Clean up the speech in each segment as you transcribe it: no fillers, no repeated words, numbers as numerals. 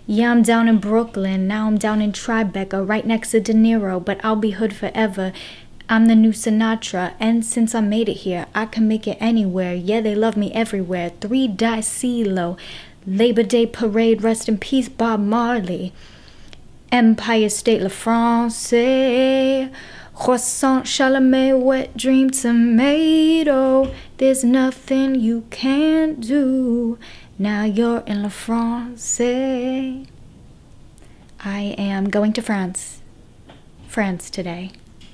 Yeah, I'm down in Brooklyn. Now I'm down in Tribeca, right next to De Niro, but I'll be hood forever. I'm the new Sinatra, and since I made it here, I can make it anywhere. Yeah, they love me everywhere. 3 Die CeeLo. Labor Day Parade, rest in peace, Bob Marley. Empire State La France. Croissant, Chalamet, wet dream, tomato. There's nothing you can't do. Now you're in La France. I am going to France today.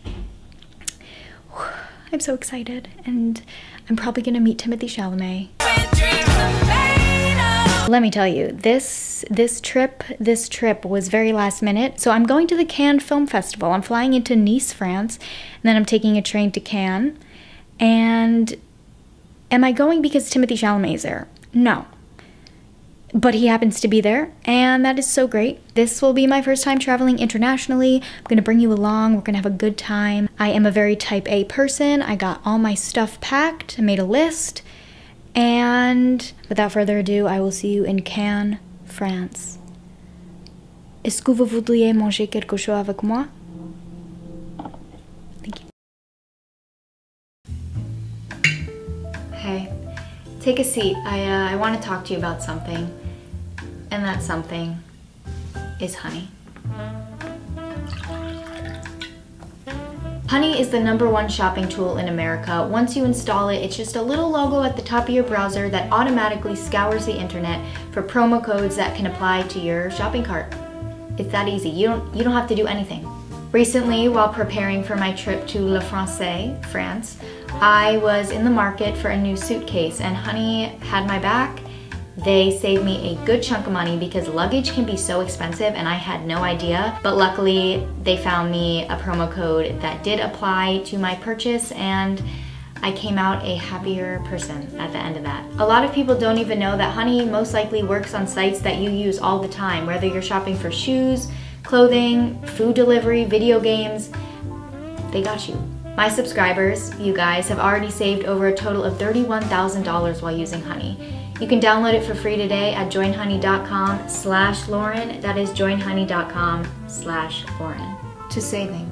I'm so excited, and I'm probably gonna meet Timothée Chalamet. Let me tell you, this trip was very last minute. So I'm going to the Cannes Film Festival. I'm flying into Nice, France, and then I'm taking a train to Cannes. And am I going because Timothée Chalamet is there? No. But he happens to be there, and that is so great. This will be my first time traveling internationally. I'm gonna bring you along. We're gonna have a good time. I am a very type A person. I got all my stuff packed. I made a list. And without further ado, I will see you in Cannes, France. Est-ce que vous voudriez manger quelque chose avec moi? Thank you. Hey, take a seat. I want to talk to you about something. And that something is honey. Honey is the #1 shopping tool in America. Once you install it, it's just a little logo at the top of your browser that automatically scours the internet for promo codes that can apply to your shopping cart. It's that easy. You don't have to do anything. Recently, while preparing for my trip to La France, I was in the market for a new suitcase, and Honey had my back. They saved me a good chunk of money because luggage can be so expensive and I had no idea. But luckily, they found me a promo code that did apply to my purchase, and I came out a happier person at the end of that. A lot of people don't even know that Honey most likely works on sites that you use all the time, whether you're shopping for shoes, clothing, food delivery, video games. They got you. My subscribers, you guys, have already saved over a total of $31,000 while using Honey. You can download it for free today at joinhoney.com/Lauren. That is joinhoney.com/Lauren. To saving.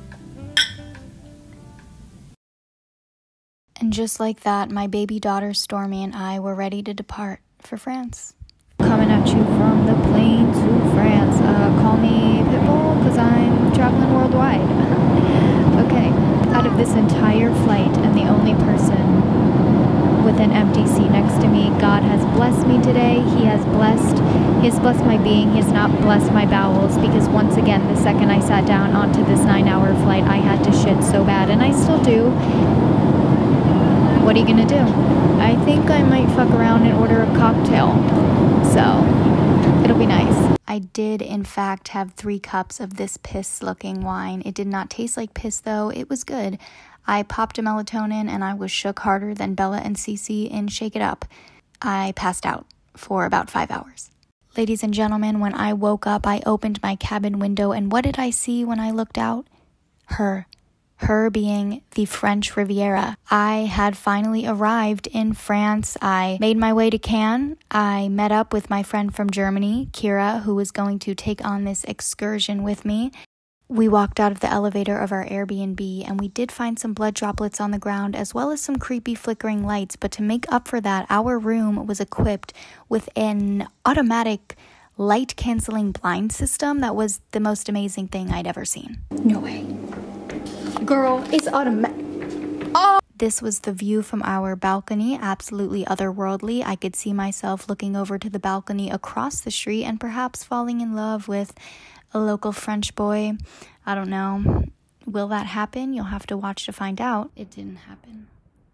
And just like that, my baby daughter Stormy and I were ready to depart for France. Coming at you from the plane to France. Call me Pitbull because I'm traveling worldwide. Okay, out of this entire flight and the only person with an empty seat next to me, God has blessed me today. He has blessed my being. He has not blessed my bowels, because once again, the second I sat down onto this 9-hour flight, I had to shit so bad, and I still do. What are you gonna do? I think I might fuck around and order a cocktail, so it'll be nice. I did, in fact, have 3 cups of this piss-looking wine. It did not taste like piss, though. It was good. I popped a melatonin and I was shook harder than Bella and Cece in Shake It Up. I passed out for about 5 hours. Ladies and gentlemen, when I woke up, I opened my cabin window, and what did I see when I looked out? Her. Her being the French Riviera. I had finally arrived in France. I made my way to Cannes. I met up with my friend from Germany, Kira, who was going to take on this excursion with me. We walked out of the elevator of our Airbnb, and we did find some blood droplets on the ground as well as some creepy flickering lights, but to make up for that, our room was equipped with an automatic light-canceling blind system that was the most amazing thing I'd ever seen. No way. Girl, it's automatic. Oh! This was the view from our balcony, absolutely otherworldly. I could see myself looking over to the balcony across the street and perhaps falling in love with a local French boy. I don't know. Will that happen? You'll have to watch to find out. It didn't happen.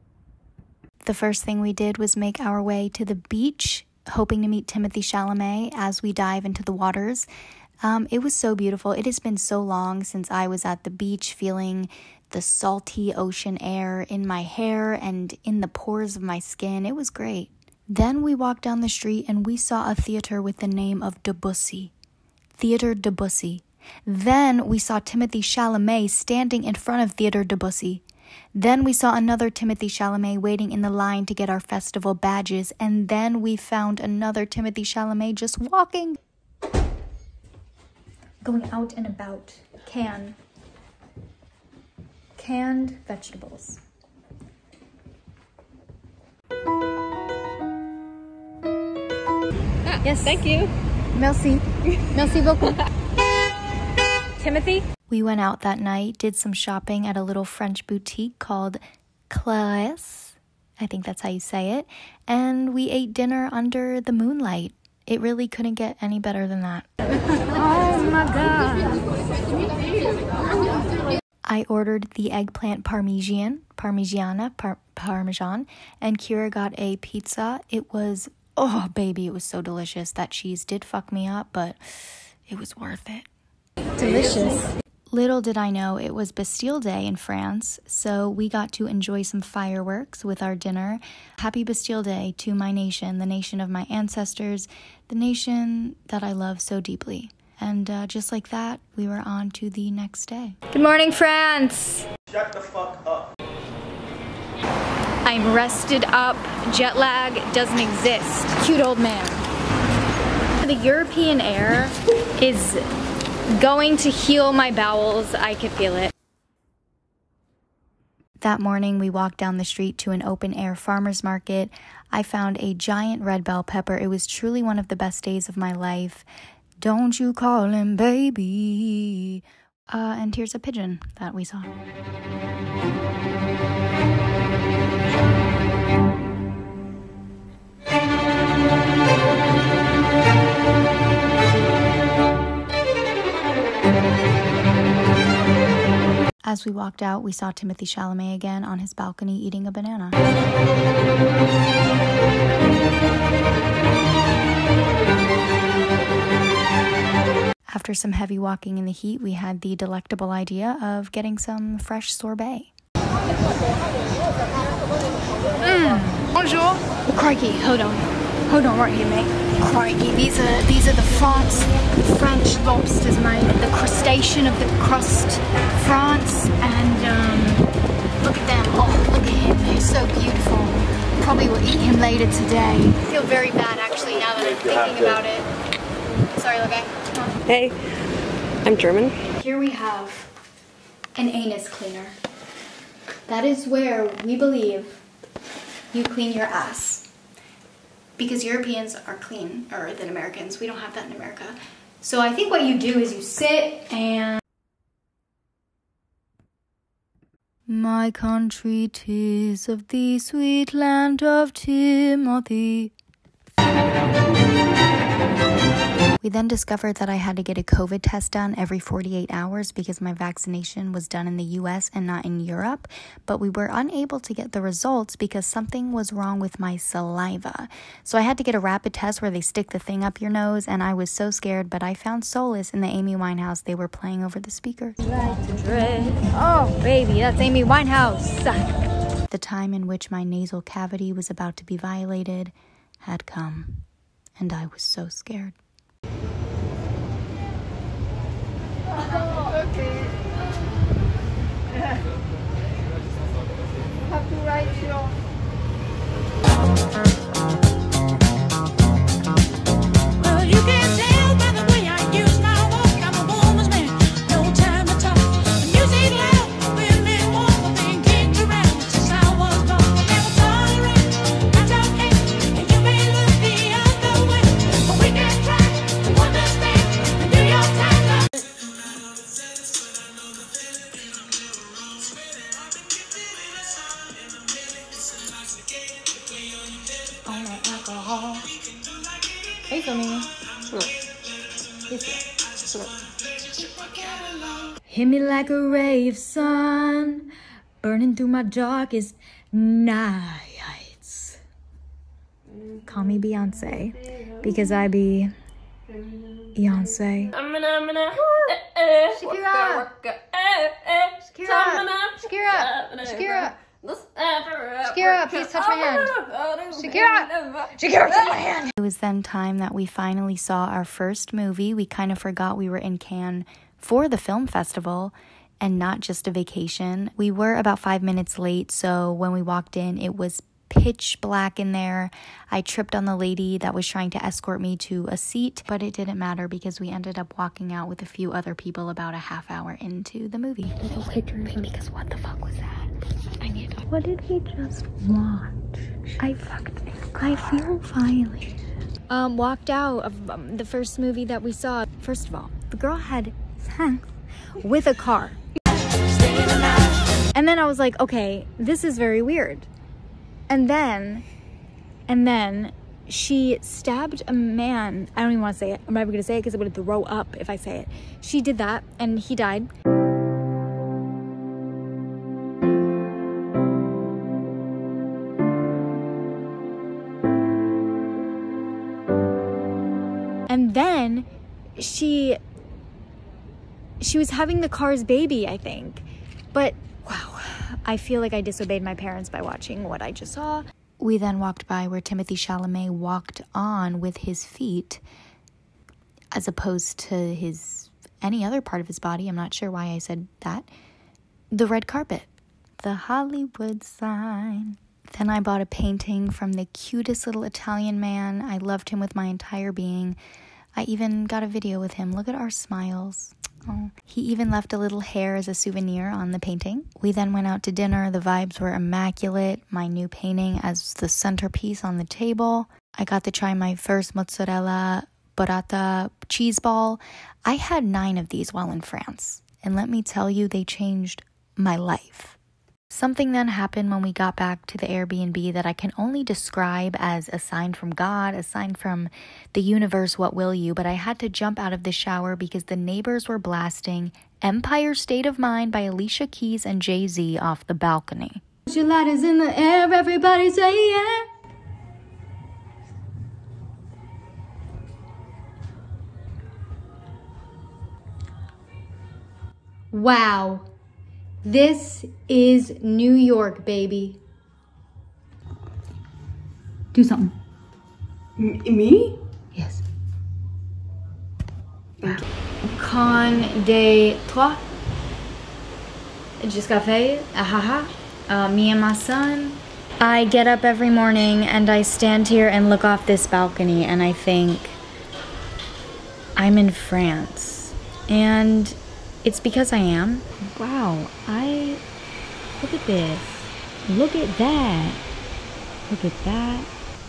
The first thing we did was make our way to the beach, hoping to meet Timothée Chalamet as we dive into the waters. It was so beautiful. It has been so long since I was at the beach feeling the salty ocean air in my hair and in the pores of my skin. It was great. Then we walked down the street and we saw a theater with the name of Debussy. Theater Debussy. Then we saw Timothée Chalamet standing in front of Theater Debussy. Then we saw another Timothée Chalamet waiting in the line to get our festival badges. And then we found another Timothée Chalamet just walking. going out and about. Canned vegetables. Yes. Thank you. Merci. Merci beaucoup. Timothy? We went out that night, did some shopping at a little French boutique called Clarisse. I think that's how you say it. And we ate dinner under the moonlight. It really couldn't get any better than that. Oh my god. I ordered the eggplant parmesan, and Kira got a pizza. It was, oh baby, it was so delicious. That cheese did fuck me up, but it was worth it. Delicious. Little did I know it was Bastille Day in France, so we got to enjoy some fireworks with our dinner. Happy Bastille Day to my nation, the nation of my ancestors, the nation that I love so deeply. And just like that, we were on to the next day. Good morning, France. Shut the fuck up. I'm rested up. Jet lag doesn't exist. Cute old man. The European air is going to heal my bowels. I could feel it. That morning, we walked down the street to an open-air farmer's market. I found a giant red bell pepper. It was truly one of the best days of my life. Don't you call him baby. And here's a pigeon that we saw. As we walked out, we saw Timothée Chalamet again on his balcony eating a banana. After some heavy walking in the heat, we had the delectable idea of getting some fresh sorbet. Bonjour. Oh, crikey, hold on right here, mate. Crikey, these are the French lobsters, mate. The crustacean of the crust, France, and look at them. Oh, look at him. They're so beautiful. Probably will eat him later today. I feel very bad actually now that I'm thinking about it. Sorry, little guy. Come on. Hey, I'm German. Here we have an anus cleaner. That is where we believe you clean your ass. Because Europeans are cleaner than Americans. We don't have that in America. So I think what you do is you sit and... My country, 'tis of the sweet land of Timothy. We then discovered that I had to get a COVID test done every 48 hours because my vaccination was done in the US and not in Europe, but we were unable to get the results because something was wrong with my saliva. So I had to get a rapid test where they stick the thing up your nose, and I was so scared, but I found solace in the Amy Winehouse they were playing over the speakers. Oh, baby, that's Amy Winehouse. The time in which my nasal cavity was about to be violated had come, and I was so scared. Okay. Have to write your... Well, you can tell by the way I use my walk. I'm a woman's man, no time to talk. The music loud, women want the thing kicked around. Since I was born, I never tolerate. I don't hate, and you may look the other way, but we can try to understand and do your time. Are you filming me? No. Yes, Hit me like a ray of sun, burning through my darkest nights. Call me Beyonce, because I be Beyonce. Shakira, please touch my hand. Shakira, touch my hand. It was then time that we finally saw our first movie. We kind of forgot we were in Cannes for the film festival and not just a vacation. We were about 5 minutes late, so when we walked in, it was pitch black in there. I tripped on the lady that was trying to escort me to a seat, but it didn't matter because we ended up walking out with a few other people about a half hour into the movie. Because what the fuck was that? What did we just watch? I feel violated. Walked out of the first movie that we saw. First of all, the girl had sex with a car. And then I was like, okay, this is very weird. And then she stabbed a man. I don't even want to say it. I'm never going to say it because I'm going to throw up if I say it. She did that and he died. And then she was having the car's baby, I think. But wow, I feel like I disobeyed my parents by watching what I just saw. We then walked by where Timothée Chalamet walked on with his feet as opposed to any other part of his body. I'm not sure why I said that. The red carpet. The Hollywood sign. Then I bought a painting from the cutest little Italian man. I loved him with my entire being. I even got a video with him. Look at our smiles. Oh. He even left a little hair as a souvenir on the painting. We then went out to dinner. The vibes were immaculate. My new painting as the centerpiece on the table. I got to try my first mozzarella burrata cheese ball. I had 9 of these while in France. And let me tell you, they changed my life. Something then happened when we got back to the Airbnb that I can only describe as a sign from God, a sign from the universe, what will you? But I had to jump out of the shower because the neighbors were blasting Empire State of Mind by Alicia Keys and Jay-Z off the balcony. Your light is in the air, everybody say yeah. Wow. This is New York, baby. Do something. Me? Yes. Con de trois. Just café. Me and my son. I get up every morning and I stand here and look off this balcony and I think I'm in France. And it's because I am. Wow, look at this. Look at that. Look at that.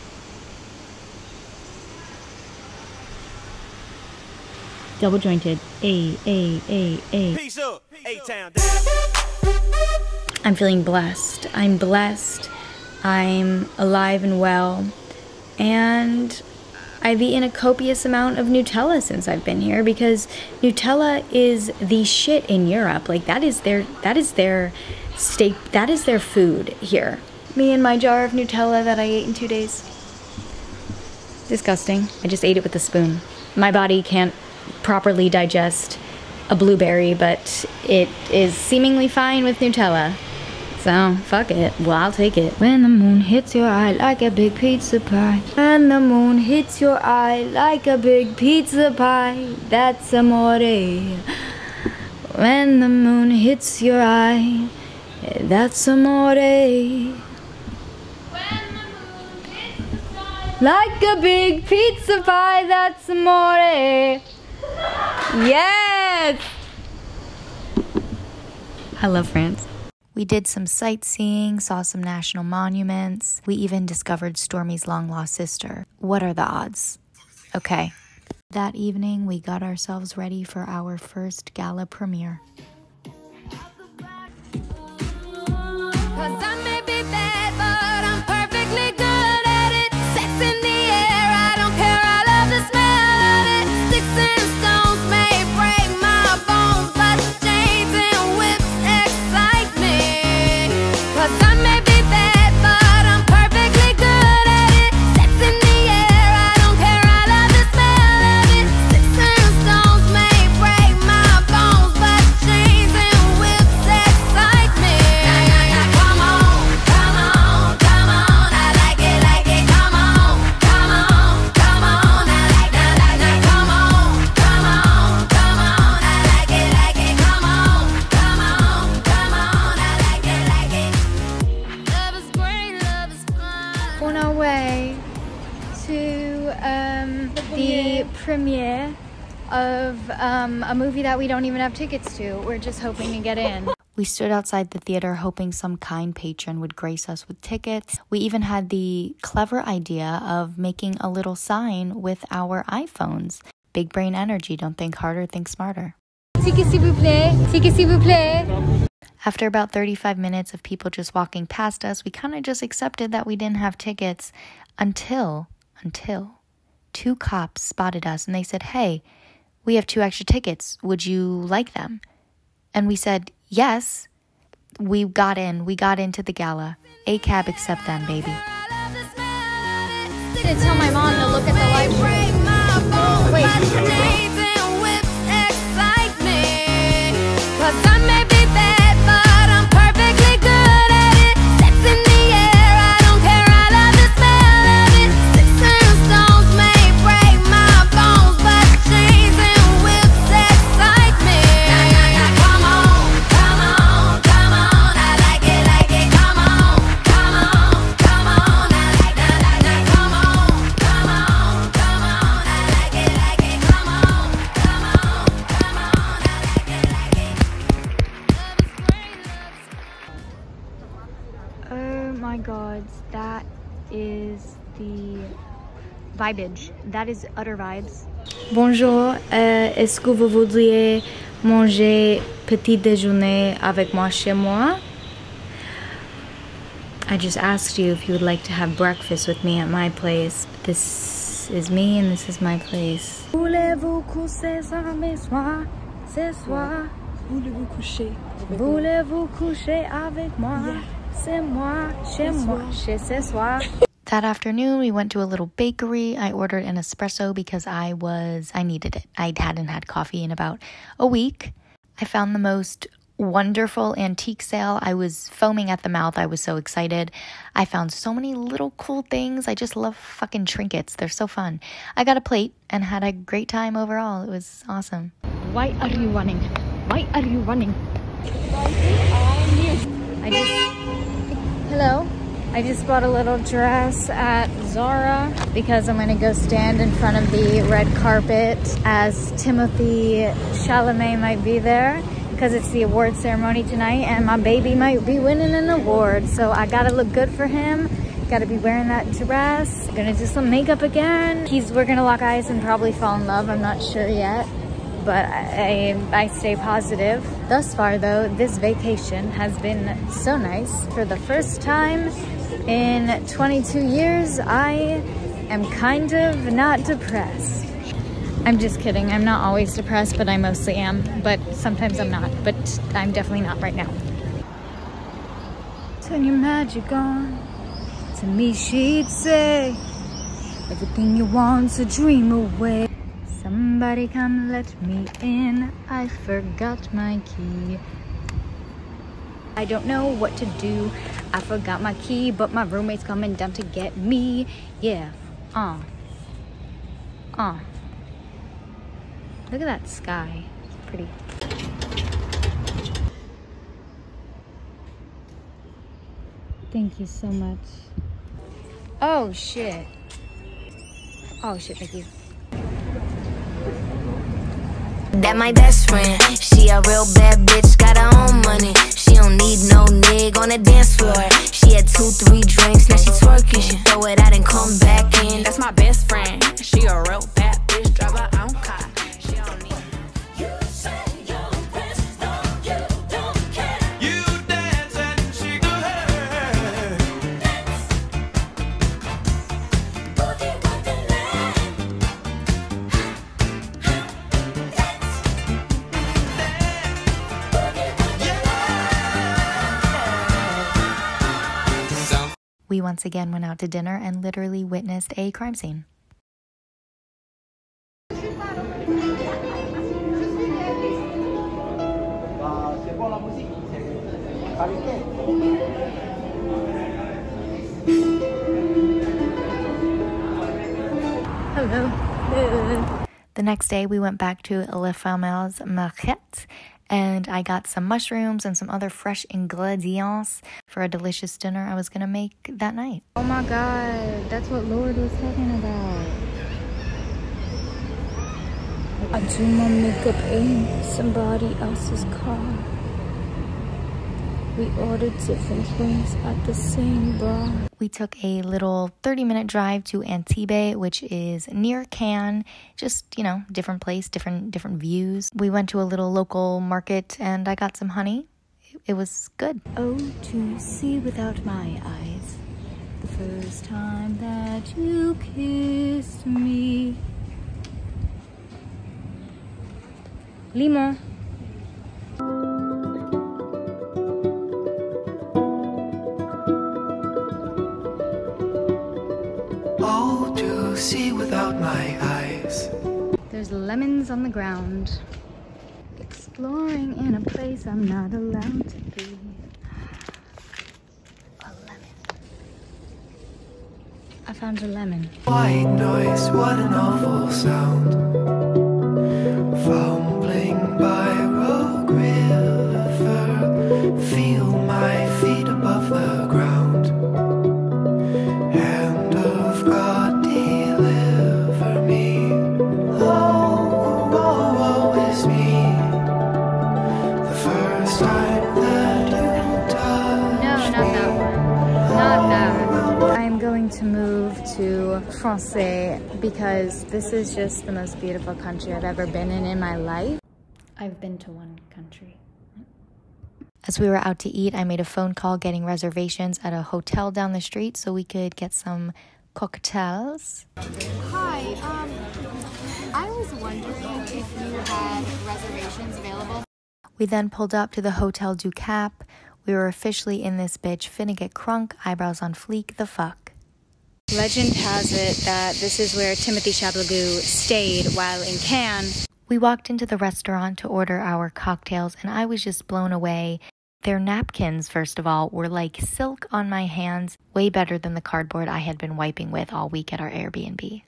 Double jointed. A. Peace up, A-Town. I'm feeling blessed. I'm blessed. I'm alive and well. And I've eaten a copious amount of Nutella since I've been here because Nutella is the shit in Europe. Like that is their steak, that is their food here. Me and my jar of Nutella that I ate in 2 days. Disgusting. I just ate it with a spoon. My body can't properly digest a blueberry, but it is seemingly fine with Nutella. So, fuck it. Well, I'll take it. When the moon hits your eye like a big pizza pie. When the moon hits your eye like a big pizza pie. That's amore. When the moon hits your eye, that's amore. Like a big pizza pie, that's amore. Yes! I love France. We did some sightseeing, saw some national monuments. We even discovered Stormy's long-lost sister. What are the odds? Okay. That evening, we got ourselves ready for our first gala premiere. Come on. premiere of a movie that we don't even have tickets to. We're just hoping to get in. We stood outside the theater hoping some kind patron would grace us with tickets. We even had the clever idea of making a little sign with our iPhones. Big brain energy, don't think harder, think smarter. Ticket s'il vous plaît. Ticket s'il vous plaît. After about 35 minutes of people just walking past us, we kind of just accepted that we didn't have tickets until 2 cops spotted us and they said, "Hey, we have 2 extra tickets. Would you like them?" And we said, yes. We got into the gala. A-cab accept them, baby. I'm gonna tell my mom to look at the library. Wait. Oh my god, that is the vibage. That is utter vibes. Bonjour, est-ce que vous voudriez manger petit déjeuner avec moi chez moi? I just asked you if you would like to have breakfast with me at my place. This is me and this is my place. Voulez-vous coucher avec moi ce soir? Voulez-vous coucher? Voulez-vous coucher avec moi? C'est moi, chez moi, chez ce soir. That afternoon, we went to a little bakery. I ordered an espresso because I needed it. I hadn't had coffee in about a week. I found the most wonderful antique sale. I was foaming at the mouth. I was so excited. I found so many little cool things. I just love fucking trinkets. They're so fun. I got a plate and had a great time overall. It was awesome. Why are you running? Why are you running? Hello. I just bought a little dress at Zara because I'm gonna go stand in front of the red carpet as Timothy Chalamet might be there because it's the award ceremony tonight and my baby might be winning an award. So I gotta look good for him. Gotta be wearing that dress. Gonna do some makeup again. We're gonna lock eyes and probably fall in love. I'm not sure yet, but I stay positive. Thus far though, this vacation has been so nice. For the first time in 22 years, I am kind of not depressed. I'm just kidding. I'm not always depressed, but I mostly am. But sometimes I'm not. But I'm definitely not right now. Turn your magic on. To me, she'd say, everything you want's a dream away. Somebody come let me in. I forgot my key. I don't know what to do. I forgot my key, but my roommate's coming down to get me. Yeah. Look at that sky. It's pretty. Thank you so much. Oh shit. Oh shit, thank you. That my best friend, she a real bad bitch, got her own money. She don't need no nigga on the dance floor. She had 2-3 drinks, now she twerking. She throw it out and come back in. That's my best friend, she a real bad bitch, drive her own car. She don't need. You say your best, no, you don't care. You dance and she go hey. Dance, boogie wonderland. We once again went out to dinner and literally witnessed a crime scene. Hello. The next day we went back to Les Fameuses Marquettes and I got some mushrooms and some other fresh ingredients for a delicious dinner I was gonna make that night. Oh my god, that's what Lord was talking about. do my makeup in somebody else's car. We ordered different drinks at the same bar. We took a little 30-minute drive to Antibes, which is near Cannes. Just, you know, different place, different views. We went to a little local market and I got some honey. It was good. Oh, to see without my eyes the first time that you kissed me. Limon. Oh, to see without my eyes. There's lemons on the ground. Exploring in a place I'm not allowed to be. A lemon. I found a lemon. White noise, what an awful sound. Fumbling by Rogue River, feel my feet above the ground. Hand of God, deliver me. Oh, woe, woe is me. The first time that you touched No, not that one. Not that one. I'm going to move to Francais because this is just the most beautiful country I've ever been in my life. I've been to one country. As we were out to eat, I made a phone call getting reservations at a hotel down the street so we could get some cocktails. Hi, I was wondering if you had reservations available. We then pulled up to the Hotel du Cap. We were officially in this bitch, finna get crunk, eyebrows on fleek, the fuck. Legend has it that this is where Timothy Chalamet stayed while in Cannes. We walked into the restaurant to order our cocktails and I was just blown away. Their napkins, first of all, were like silk on my hands, way better than the cardboard I had been wiping with all week at our Airbnb.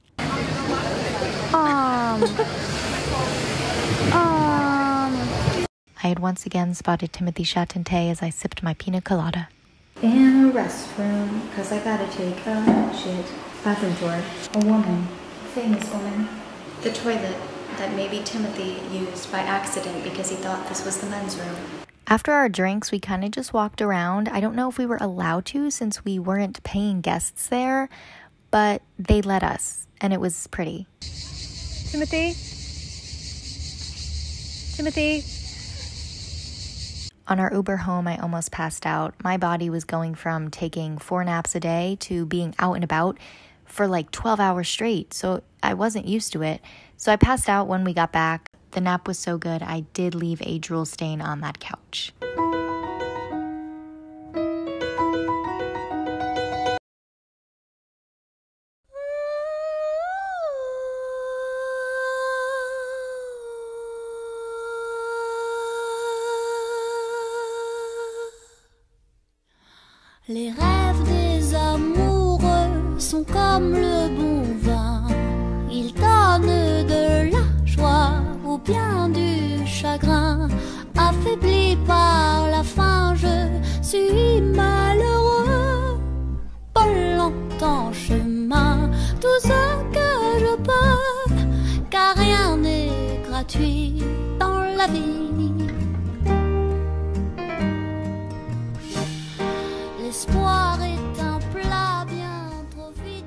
I had once again spotted Timothy Chalamet as I sipped my pina colada. In a restroom, because I gotta take a shit. Bathroom tour. A woman. Famous woman. The toilet that maybe Timothy used by accident because he thought this was the men's room. After our drinks, we kind of just walked around. I don't know if we were allowed to since we weren't paying guests there, but they let us, and it was pretty. Timothy? Timothy? On our Uber home, I almost passed out. My body was going from taking 4 naps a day to being out and about for like 12 hours straight, so I wasn't used to it. So I passed out when we got back. The nap was so good, I did leave a drool stain on that couch. Les rêves des amoureux sont comme le bon vin. Ils donnent de la joie ou bien du chagrin. Affaibli par la faim, je suis malheureux. Pas longtemps chemin, tout ce que je peux, car rien n'est gratuit dans la vie. L'espoir est un plat bien trop vite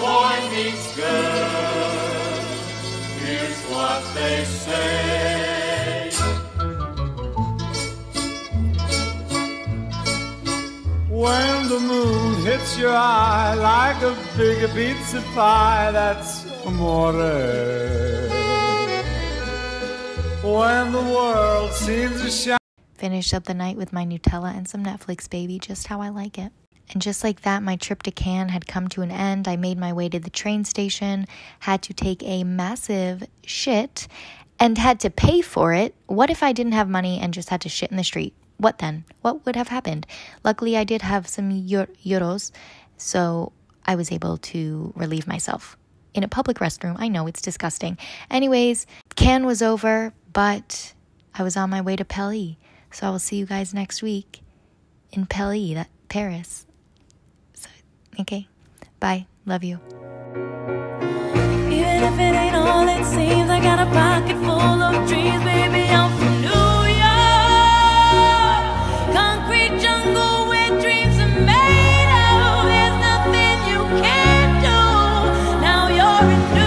boy meets girl, here's what they say. When the moon hits your eye like a big pizza pie, that's amore. When the world seems to shine. Finished up the night with my Nutella and some Netflix, baby, just how I like it. And just like that, my trip to Cannes had come to an end. I made my way to the train station, had to take a massive shit, and had to pay for it. What if I didn't have money and just had to shit in the street? What then? What would have happened? Luckily, I did have some euros, so I was able to relieve myself in a public restroom. I know, it's disgusting. Anyways, Cannes was over, but I was on my way to Paris. So I will see you guys next week in Paris, Paris. So, okay, bye. Love you. Even if it ain't all it seems, I got a pocket full of dreams, baby. I'm from New York, concrete jungle where dreams are made of. There's nothing you can't do. Now you're in New York.